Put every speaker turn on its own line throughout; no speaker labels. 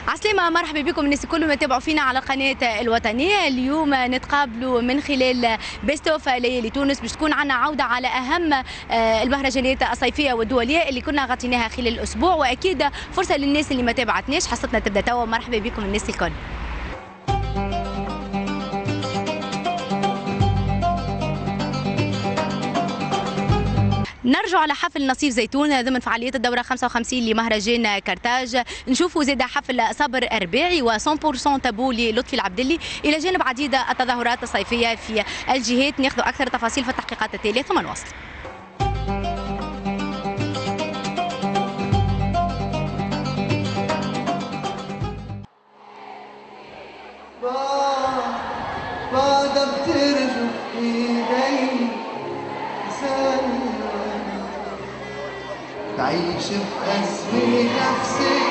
عسلامة، مرحبا بكم الناس الكل اللي يتابعوا فينا على القناة الوطنية. اليوم نتقابلوا من خلال بيست اوف ليالي تونس باش تكون عنا عودة على أهم المهرجانات الصيفية والدولية اللي كنا غطيناها خلال الأسبوع، وأكيد فرصة للناس اللي ما تابعتناش. حصتنا تبدأ توا. مرحبا بكم الناس الكل. نرجع على حفل نصيف زيتون ضمن فعاليات الدورة 55 لمهرجان كرتاج. نشوفوا زاد حفل صبر أرباعي و 100% تابو للطفي العبدلي، إلى جانب عديد التظاهرات الصيفية في الجهات. ناخذ أكثر تفاصيل في التحقيقات التالية ثم نواصل.
بعد بترجف ايدي تعيش بأسري نفسي.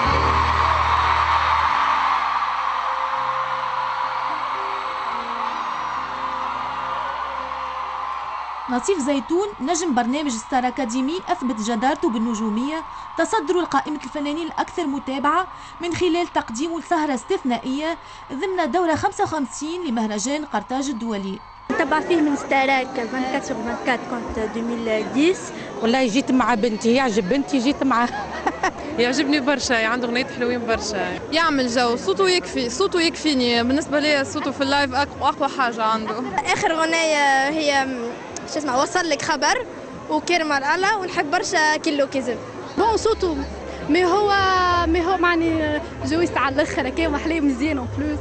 نصيف زيتون نجم برنامج ستار أكاديمي أثبت جدارته بالنجومية، تصدر قائمة الفنانين الأكثر متابعة من خلال تقديمه لسهرة استثنائية ضمن دورة 55 لمهرجان قرطاج الدولي.
نتبع فيه من ستاراك 24/24 كنت 2010.
والله جيت مع بنتي، يعجب بنتي جيت معاه.
يعجبني برشا، عنده غنيات حلوين برشا، يعمل جو، صوته يكفي، صوته يكفيني بالنسبة لي. صوته في اللايف أقوى حاجة عنده.
آخر غنية هي شو اسمها وصل لك خبر وكرم الله، ونحب برشا كيلو كذب.
بون صوته ما هو معني جويس على الاخر هكا ومحليه مزيان اون بلوس.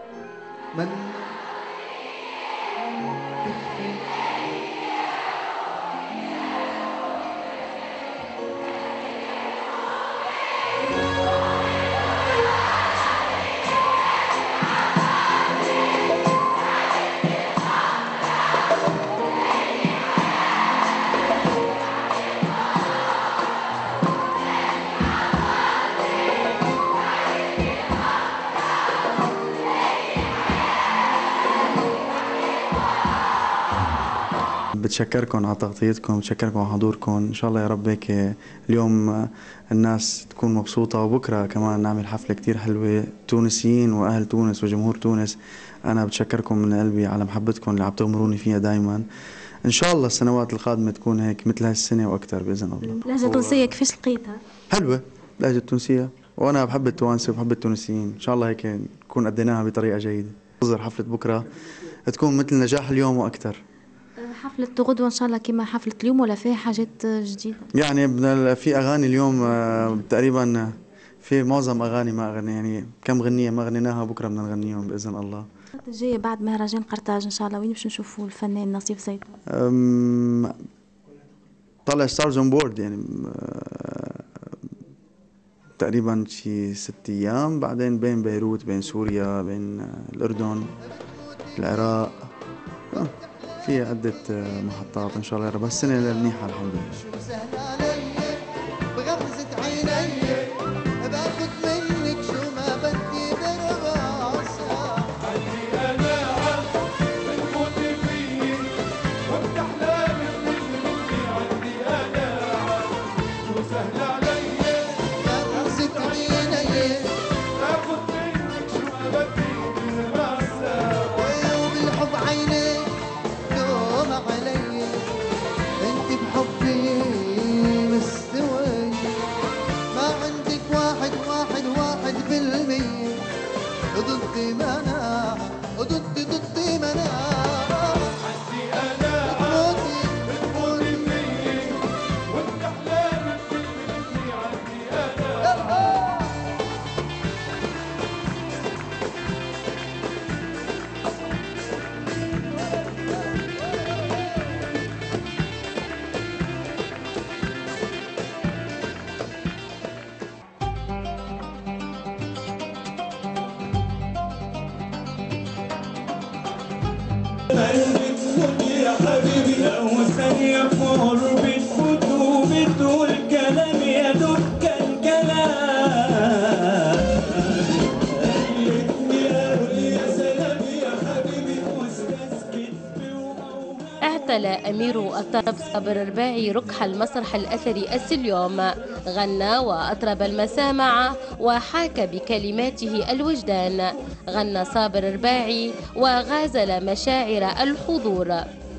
بتشكركم على تغطيتكم، بتشكركم على حضوركم. ان شاء الله يا رب هيك اليوم الناس تكون مبسوطه، وبكره كمان نعمل حفله كتير حلوه. تونسيين واهل تونس وجمهور تونس، انا بتشكركم من قلبي على محبتكم اللي عم تغمروني فيها دائما. ان شاء الله السنوات القادمه تكون هيك مثل هالسنه واكثر باذن الله.
اللهجه التونسيه كيفاش لقيتها؟
حلوه اللهجه التونسيه، وانا بحب التوانسه وبحب التونسيين. ان شاء الله هيك نكون اديناها بطريقه جيده. انتظر حفله بكره تكون مثل نجاح اليوم واكثر.
حفلة غدوة إن شاء الله كما حفلة اليوم ولا فيها حاجات جديدة؟
يعني في أغاني اليوم تقريبا في معظم أغاني ما أغني، يعني كم غنية ما غنيناها بكرة بدنا نغنيهم بإذن الله.
الجاية بعد مهرجان قرطاج إن شاء الله وين باش نشوفوا الفنان نصيف زيتون؟
طلع ستارز اون بورد، يعني تقريبا شي 6 أيام، بعدين بين بيروت، بين سوريا، بين الأردن، العراق، في عدة محطات إن شاء الله يا رب. السنة منيحة الحمد لله.
بغمزة عيني باخد منك شو ما بدي براسة. عندي قناعة بتموتي فيي وبتحلامي بتجنني. عندي قناعة شو سهل علي بغمزة عيني باخد منك شو ما بدي براسة. وبالحب عيني علي انت بحبي مستوي، ما عندك واحد بالمية، ضدي مناعة ضدي مناعة. عندي قناعة بتموتي فيي وانت احلامك بتجنني. عندي قناعة.
يا حبيبي لو ثانية قربي تفوت وبتقول كلام يا دك الكلام. قالتني يا سلام يا حبيبي واستسكت.
حمل أمير الطرب صابر الرباعي ركح المسرح الأثري السليوم، غنى وأطرب المسامع وحاك بكلماته الوجدان. غنى صابر الرباعي وغازل مشاعر الحضور.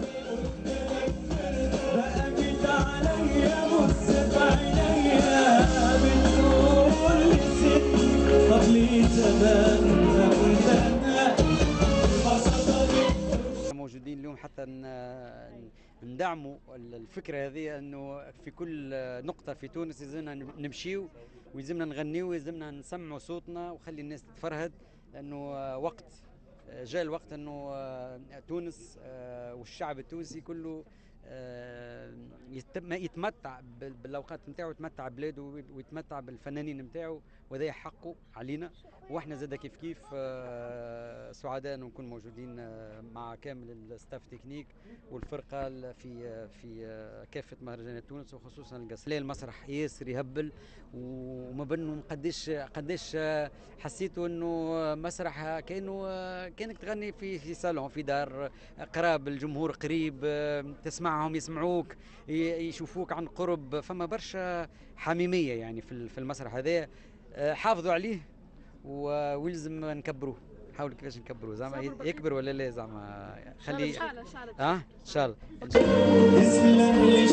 موجودين اليوم حتى ندعموا الفكرة هذه، أنه في كل نقطة في تونس يلزمنا نمشيو ويلزمنا نغنيو ويلزمنا نسمعوا صوتنا وخلي الناس تتفرهد، لأنه وقت جاء الوقت أنه تونس والشعب التونسي كله يتمتع بالاوقات نتاعو، يتمتع بلاده ويتمتع بالفنانين نتاعو، وهذا حقه علينا. واحنا زاد كيف كيف سعداء انه نكون موجودين مع كامل الستاف تكنيك والفرقه في كافه مهرجانات تونس وخصوصا القصر. المسرح ياسر يهبل، وما بينهم قديش حسيتوا انه مسرح كانك تغني في صالون في دار قراب، الجمهور قريب، تسمعهم يسمعوك يشوفوك عن قرب، فما برشا حميميه يعني في المسرح هذا. حافظوا عليه ويلزم نكبروه، نحاول كيفاش نكبروه زعما يكبر ولا لا، زعما خليه ان شاء الله.
تسلم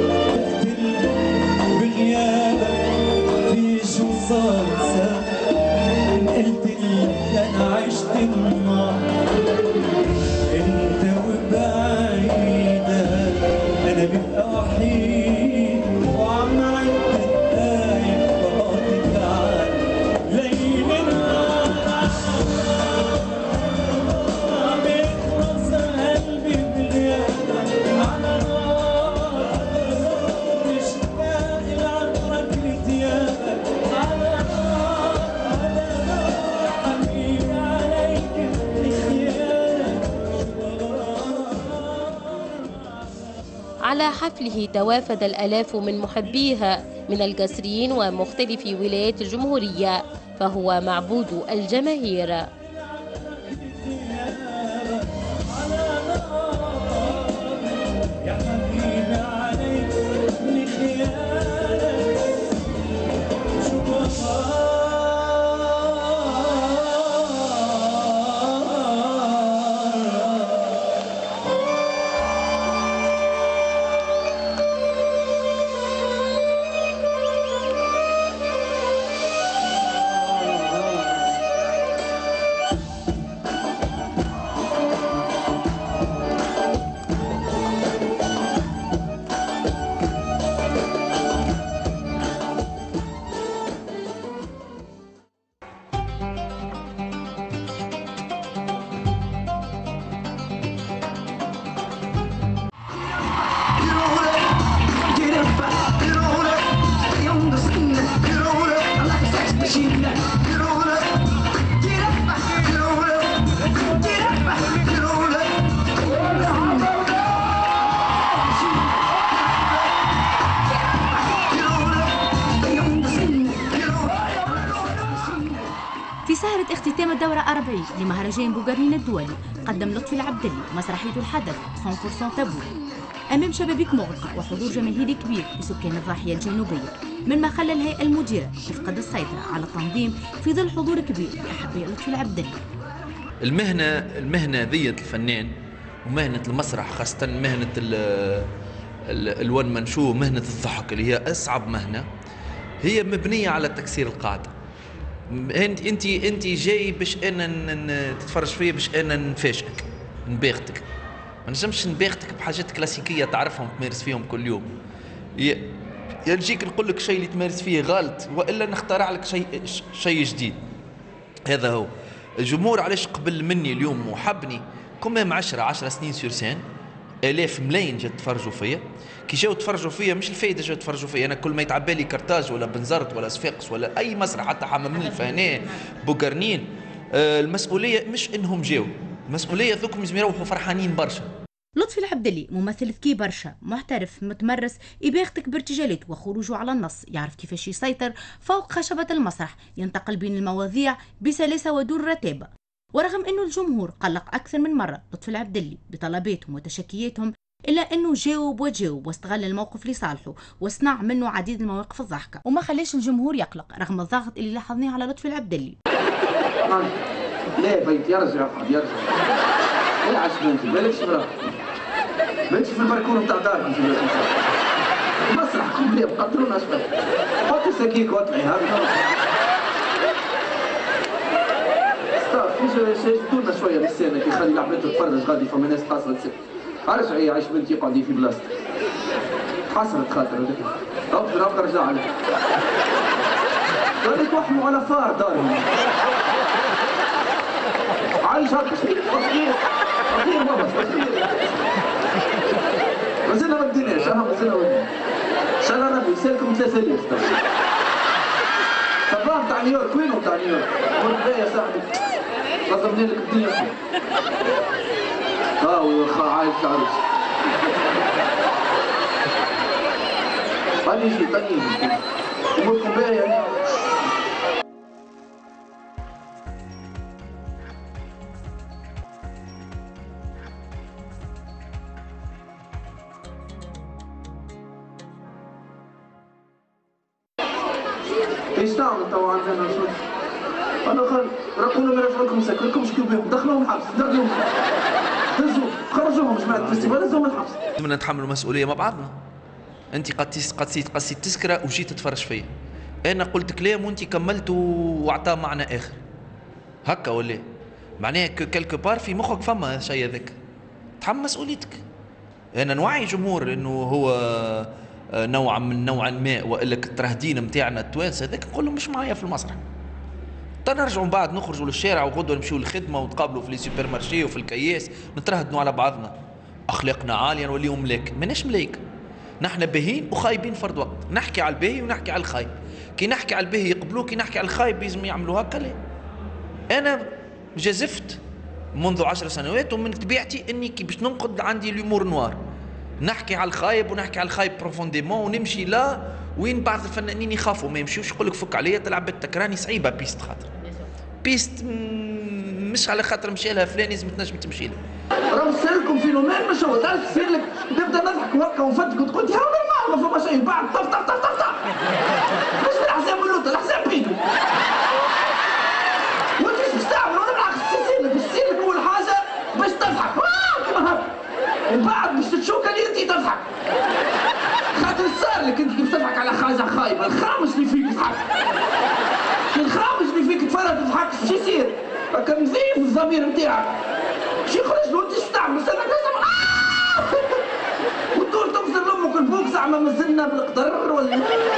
بغيابك في شو صار قلت لي انا عشت النار انت وبعيدة، انا ببقى وحيد وعم عد الدقايق بقاطي تعال ليل نهار بيخلص قلبي بغيابك على نار، مشتاق لعطرك لثيابك على نار حبيبي عليك لخيالك.
على حفله توافد الآلاف من محبيها من القصريين ومختلف ولايات الجمهورية، فهو معبود الجماهير.
في سهرة اختتام الدورة 40 لمهرجان بوغرنين الدولي، قدم لطفي العبدلي مسرحية الحدث 100% تابو أمام شبابيك مغلقة وحضور جماهيري كبير لسكان الضاحية الجنوبية، مما خلى الهيئة المديرة تفقد السيطرة على التنظيم في ظل حضور كبير لأحباء لطفي العبدلي.
المهنة ذية الفنان ومهنة المسرح، خاصة مهنة الون مان شو، مهنة الضحك اللي هي أصعب مهنة، هي مبنية على تكسير القاعدة. انت جاي باش انا تتفرج فيا، باش انا نفاشلك نباغتك، ما نجمش نباغتك بحاجات كلاسيكيه تعرفهم تمارس فيهم كل يوم. يا نجيك نقول لك شيء اللي تمارس فيه غلط، والا نخترع لك شيء جديد. هذا هو الجمهور. علاش قبل مني اليوم وحبني كمام 10 سنين سور سين، آلاف ملايين جات تفرجوا فيا. كي جاو تفرجوا فيا مش الفايده، جاو تفرجوا فيا انا كل ما يتعبالي كرتاج ولا بنزرت ولا صفاقس ولا اي مسرح، حتى حمام الفهناء بوغرنين، المسؤوليه مش انهم جاو، المسؤوليه ذوكم لازم يروحوا فرحانين برشا.
لطفي العبدلي ممثل ذكي برشا، محترف متمرس، يباغتك بارتجالات وخروجه على النص، يعرف كيفاش يسيطر فوق خشبة المسرح، ينتقل بين المواضيع بسلاسة ودون رتابة. ورغم انه الجمهور قلق اكثر من مرة لطفي العبدلي بطلباتهم وتشكياتهم،
إلا أنه جاوب وجاوب واستغل الموقف لصالحه واصنع منه عديد المواقف الضحكة وما خلاش الجمهور يقلق رغم الضغط اللي لاحظناه على لطفي العبدلي.
لا بيت يرجع يرجع. لا عاش بنتي بالكش برا. بنتي في الباركون نتاع داركم في المسرح كومبلي بقدرونا شوية. حطي سكيك واطلعي هذا. شدونا شويه بالسنه كي خلي العباد تتفرج غادي فما ناس قاصره تسكت. ارجعي عيش بنتي قعدي في بلاصتك. حسرت خاطر اقدر ارجع لك. قال لك وحموا على فار دارهم. عايش هكا صغير بابا صغير. مازلنا ما بديناش مازلنا ان شاء الله ربي يسالكم 3000 صباح تاع نيويورك وينو تاع نيويورك؟ قلت يا صاحبي نظمنا لك الدنيا وخا عايش العروس. طني يجي اموركم باهيه يعني. ايش تعمل توا عندنا شو؟ انا رقوا لهم رفعوا مسكركم شكيو بهم دخلوهم الحبس دخلوهم هزوا خرجوهم جماعه الفستيفال هزوهم الحبس.
بدنا نتحملوا مسؤوليه مع بعضنا. انت قصيت تسكره وجيت تتفرج فيا. انا قلت كلام وانت كملت واعطاه معنى اخر. هكا ولا؟ معناها كلكو بار في مخك فما الشيء هذاك. تحمل مسؤوليتك. انا نوعي جمهور انه هو نوعا ما والا الترهدين نتاعنا التوانسه هذاك نقول لهم مش معايا في المسرح. نرجعوا من بعد نخرجوا للشارع وغدوه نمشيو للخدمه ونتقابلوا في لي سوبر مارشي وفي الكياس نترهدنوا على بعضنا. اخلاقنا عاليه نوليو ملاك، ماناش ملايك. نحن باهين وخايبين فرد وقت، نحكي على الباهي ونحكي على الخايب. كي نحكي على الباهي يقبلوه، كي نحكي على الخايب لازم يعملوا هكا. لا انا جازفت منذ 10 سنوات ومن طبيعتي اني كي باش ننقد عندي اليومور نوار. نحكي على الخايب ونحكي على الخايب بروفونديمون ونمشي لا وين بعض الفنانين يخافوا ما يمشيوش يقول لك فك عليا تلعب بالتكراني صعيبه بيست خاطر بيست مش على خاطر مشي لها فلان لازم تنجم تمشي له.
راهو صار لكم فينومين مش هو تعرف تصير لك نبدا نضحك وهكا ونفتك وتقول يا نورمال ما فما شيء بعد طف طف طف طف طف مش بالحساب اللوط الحساب بيدو وانت باش تعمل وانا بالعكس تصير لك اول حاجه باش تضحك كيما هكا ومن بعد باش تشوك اللي انت تضحك خاطر صار لك انت كي تضحك على حاجه خايبه الخامس اللي فيك تضحك الخامس اللي فيك تفرج تضحك شو يصير؟ هكا نظيف الضمير نتاعك شو يخرج له انت شو تعمل؟ استنى لازم وتدور تبصر لامك البوك زعما مازلنا بالقدر ولا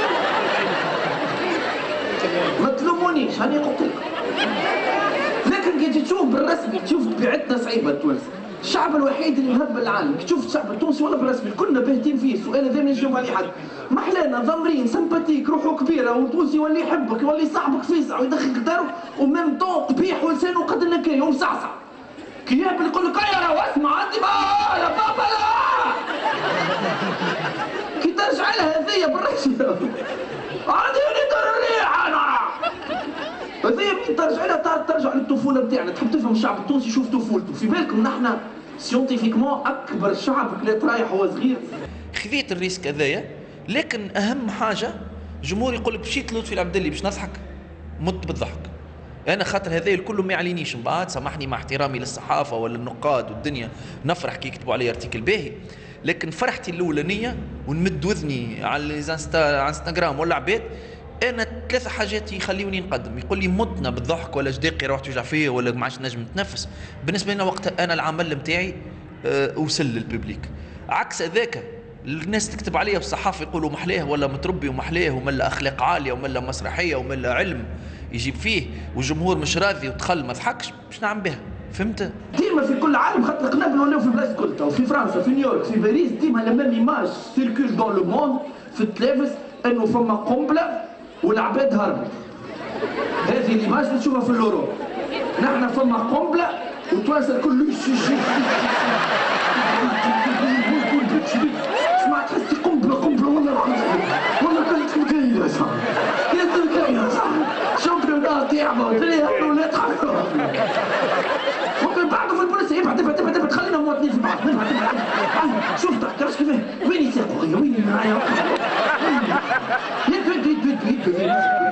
ما تلومونيش هاني قلت لكم. لكن كي تشوف بالرسمي تشوف طبيعتنا صعيبه التوانسه. الشعب الوحيد اللي مهب العالم كي تشوف الشعب التونسي ولا بالرسمي كلنا باهتين فيه. السؤال هذا ما يجاوب عليه حد. محلانا ضمرين سمباتيك روحه كبيره والتونسي يولي يحبك يولي صاحبك فيسع ويدخلك دارو وميم طون قبيح ولسانه قد النكايه ومصعصع. كي يقول لك يا راه اسمع عندي يا بابا لا كي ترجع لها هذيا بالرسمي عندي دار الريح انا هذيا مين ترجع لها ترجع للطفوله نتاعنا. تحب تفهم الشعب التونسي شوف طفولته في بالكم نحن سيونتيفيكمون اكبر شعب كلات رايح هو صغير.
خذيت الريسك هذايا لكن اهم حاجه جمهور يقول لك مشيت لطفي العبدلي باش نضحك مت بالضحك. انا خاطر هذا الكل ما يعلينيش من بعد سامحني مع احترامي للصحافه ولا النقاد والدنيا نفرح كي يكتبوا علي ارتيكل باهي لكن فرحتي الاولانيه ونمد وذني على انستغرام ولا عباد انا 3 حاجات يخليوني نقدم. يقول لي متنا بالضحك ولا جديقي روح توجع فيه ولا ما عادش نجم نتنفس. بالنسبه لنا وقتها انا العمل نتاعي وصل للببليك. عكس هذاك الناس تكتب عليه والصحافه يقولوا محلاه ولا متربي ومحلاه وملا اخلاق عاليه وملا مسرحيه وملا علم يجيب فيه والجمهور مش راضي وتخل ما ضحكش باش نعمل بها. فهمت؟
ديما في كل عالم خاطر القنابل ولاو في بلاصه كلها وفي فرنسا في نيويورك في باريس ديما لا ميم ايماج سيركول دون لو موند في التلفز انه فما قنبله والعباد هربت. هذه الايماج نشوفها في الاوروب. نحن فما قنبله وتواصل كل اسمع تحسي قنبله والله كانت مكيله صح كانت مكيله صح شامبيونات يعملوا ولاد حرام ومن بعده في البوليس ابعد خلينا مواطنين في بعض منها شفتك راش كيفاه وين يساقوا خويا وين معايا يد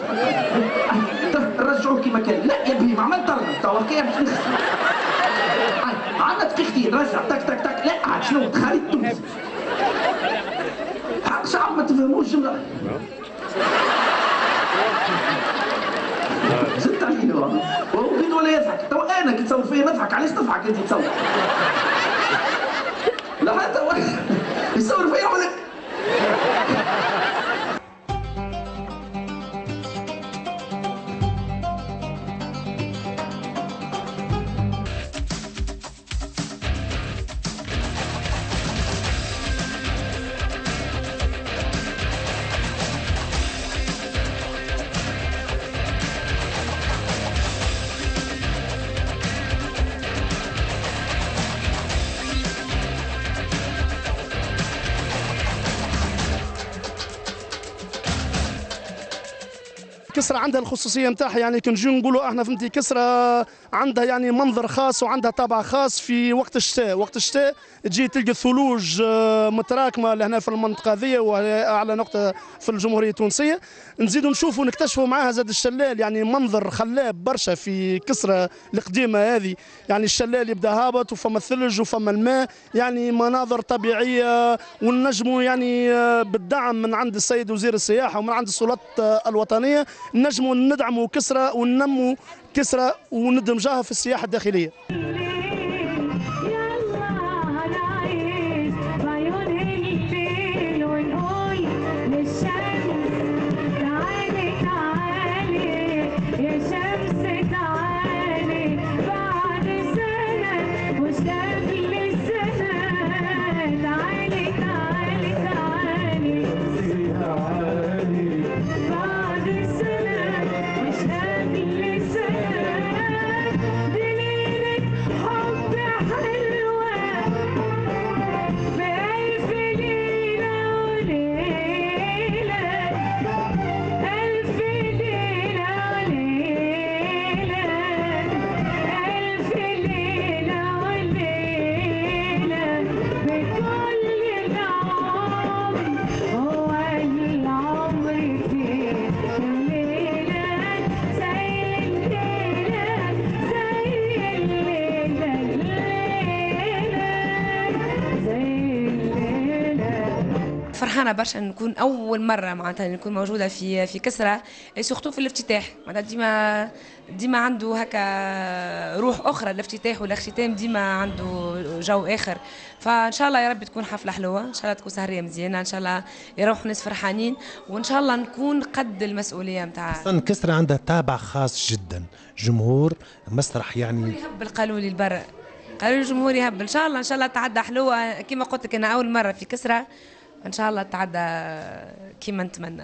رجعوه كيما كان لا يا بهيم عملت طرد توا كي باش نخسر عندنا دقيقتين رجع تك تك تك لا عاد شنو تخلي تونس شعب ما تفهموش جمله زدت علينا هو بين ولا يضحك تو انا كي تصور فيا نضحك علاش تضحك انت تصور لا حتى يصور فيا ولا
كسرى عندها الخصوصيه نتاعها، يعني كي نجيو نقولوا احنا فهمتي كسرى عندها يعني منظر خاص وعندها طابع خاص في وقت الشتاء. وقت الشتاء تجي تلقى الثلوج متراكمه لهنا في المنطقه هذه وهي اعلى نقطه في الجمهوريه التونسيه. نزيدوا نشوفوا نكتشفوا معاها زاد الشلال، يعني منظر خلاب برشا في كسرى القديمه هذه. يعني الشلال يبدا هابط وفما الثلج وفما الماء، يعني مناظر طبيعيه. ونجموا يعني بالدعم من عند السيد وزير السياحه ومن عند السلطات الوطنيه نجموا ندعموا كسرى وننموا كسرى وندمجوها في السياحه الداخليه.
فرحانه برشا نكون اول مره معناتها نكون موجوده في كسرى، سورتو في الافتتاح. معناتها ديما عنده هكا روح اخرى الافتتاح والاختتام، ديما عنده جو اخر. فان شاء الله يا رب تكون حفله حلوه، ان شاء الله تكون سهريه مزيانه، ان شاء الله يروحوا الناس فرحانين، وان شاء الله نكون قد المسؤوليه نتاعها.
اصلا كسرى عندها طابع خاص جدا، جمهور مسرح يعني
يهبل. قالوا لي البرا قالوا لي الجمهور يهبل. ان شاء الله تعدى حلوه كما قلت لك، انا اول مره في كسرى، ان شاء الله تعدى كما نتمنى.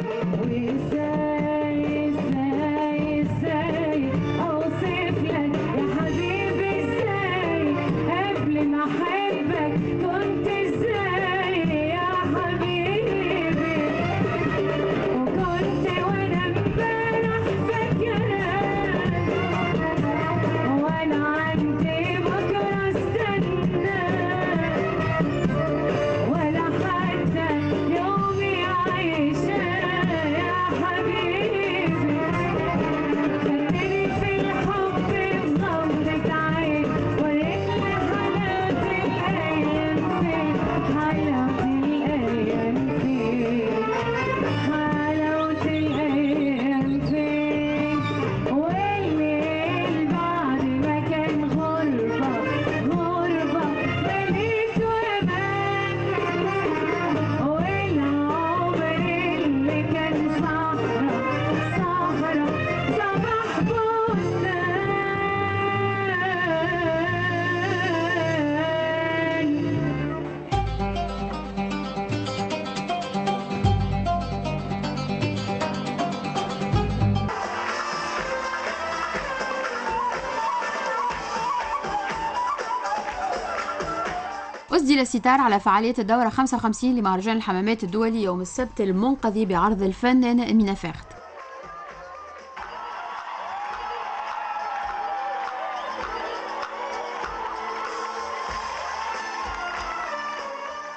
أسدل الستار على فعالية الدورة 55 لمهرجان الحمامات الدولي يوم السبت المنقذي بعرض الفنان مينا فاخت.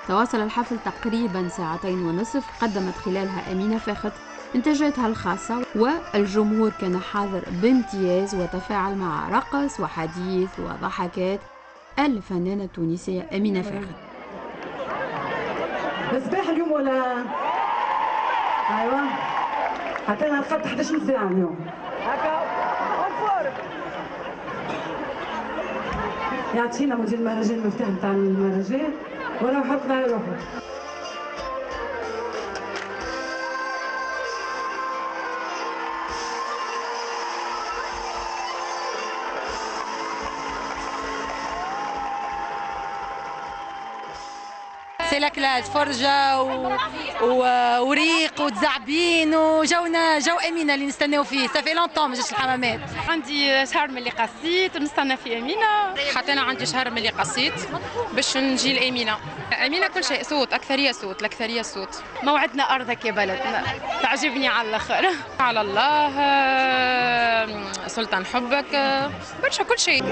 تواصل الحفل تقريبا 2.5 ساعات، قدمت خلالها أمينة فاخت إنتاجاتها الخاصة، والجمهور كان حاضر بامتياز وتفاعل مع رقص وحديث وضحكات الفنانة التونسية أمينة فاخت.
صباح اليوم ولا ايوه حتى انا رقدت 11 ساعه اليوم هكا يعطينا مدير المهرجان المفتاح نتاع المهرجان وانا حطنا على روحه.
سيلاكلاج فرجة وريق وتزعبين وجونا جو أمينة اللي نستناو فيه صافي لونطون ما جاش الحمامات.
عندي شهر ملي قصيت ونستنى في أمينة.
حتى أنا عندي شهر ملي قصيت باش نجي لأمينة. أمينة كل شيء صوت، أكثرية صوت، الأكثرية صوت.
موعدنا أرضك يا بلدنا، تعجبني على الآخر.
على الله، سلطان حبك، برشا كل شيء.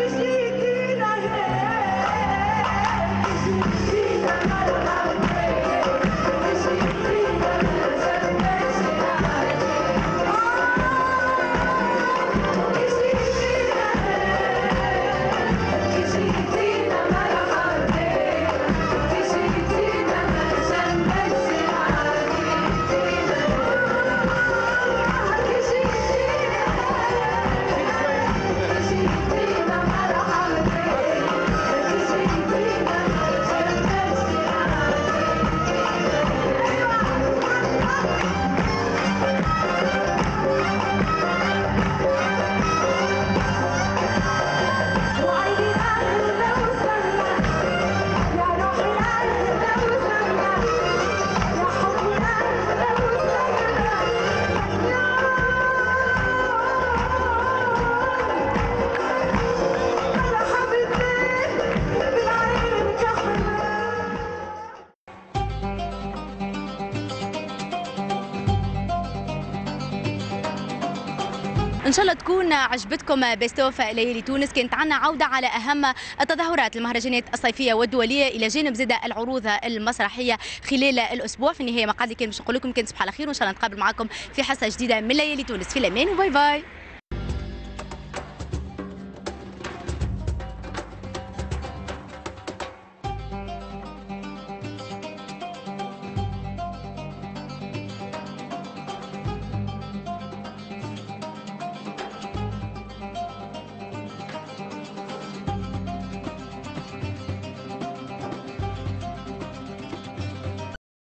ان شاء الله تكون عجبتكم بيست اوف ليالي تونس. كانت عنا عوده على اهم التظاهرات المهرجانات الصيفيه والدوليه الى جانب زاد العروض المسرحيه خلال الاسبوع. في النهايه ما قعد لي كان باش نقول لكم كان صباح على خير، وان شاء الله نتقابل معكم في حصه جديده من ليالي تونس. في الامان وباي باي.